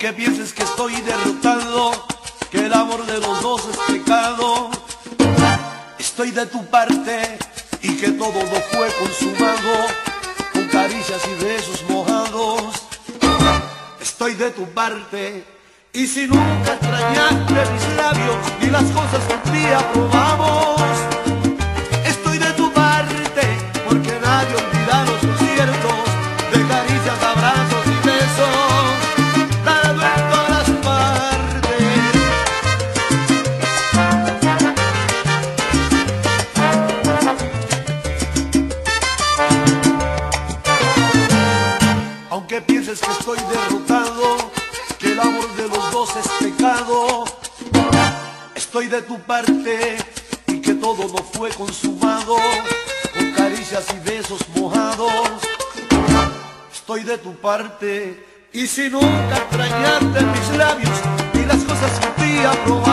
Aunque pienses que estoy derrotado, que el amor de los dos es pecado, estoy de tu parte y que todo no fue consumado con caricias y besos mojados. Estoy de tu parte y si nunca extrañaste mis labios ni las cosas que un día probamos, estoy de tu parte porque nadie olvida los conciertos de caricias, abrazos y besos dado en todas partes. Aunque pienses que estoy derrotado, que el amor de los dos es pecado, estoy de tu parte y que todo no fue consumado con caricias y besos mojados. Estoy de tu parte y si nunca extrañaste mis labios y las cosas que un día probaste,